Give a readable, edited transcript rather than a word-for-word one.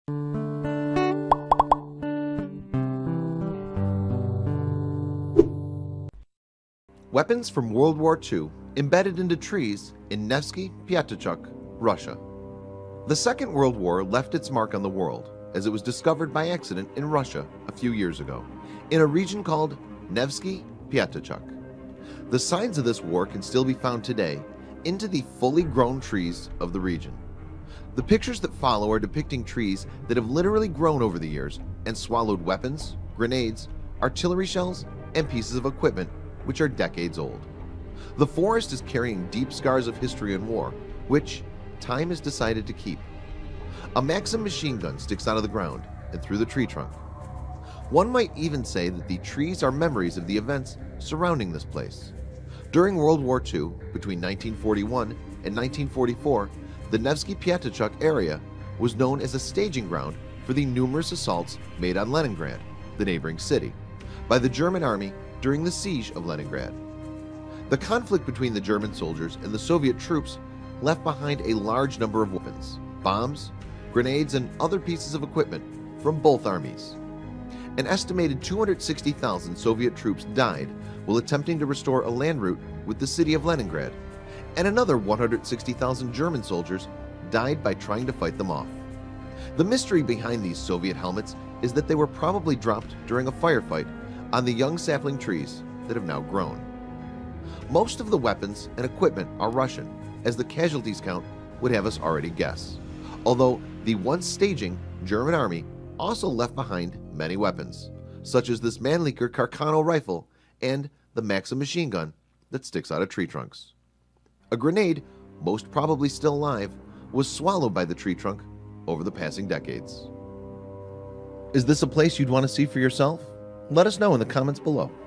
Weapons from World War II embedded into trees in Nevsky Piatachuk, Russia. The Second World War left its mark on the world as it was discovered by accident in Russia a few years ago in a region called Nevsky Piatachuk. The signs of this war can still be found today into the fully grown trees of the region. The pictures that follow are depicting trees that have literally grown over the years and swallowed weapons, grenades, artillery shells, and pieces of equipment which are decades old. The forest is carrying deep scars of history and war, which time has decided to keep. A Maxim machine gun sticks out of the ground and through the tree trunk. One might even say that the trees are memories of the events surrounding this place. During World War II, between 1941 and 1944, the Nevsky Piatachuk area was known as a staging ground for the numerous assaults made on Leningrad, the neighboring city, by the German army during the siege of Leningrad. The conflict between the German soldiers and the Soviet troops left behind a large number of weapons, bombs, grenades, and other pieces of equipment from both armies. An estimated 260,000 Soviet troops died while attempting to restore a land route with the city of Leningrad, and another 160,000 German soldiers died by trying to fight them off. The mystery behind these Soviet helmets is that they were probably dropped during a firefight on the young sapling trees that have now grown. Most of the weapons and equipment are Russian, as the casualties count would have us already guess, although the once staging German army also left behind many weapons, such as this Mannlicher Carcano rifle and the Maxim machine gun that sticks out of tree trunks. A grenade, most probably still alive, was swallowed by the tree trunk over the passing decades. Is this a place you'd want to see for yourself? Let us know in the comments below.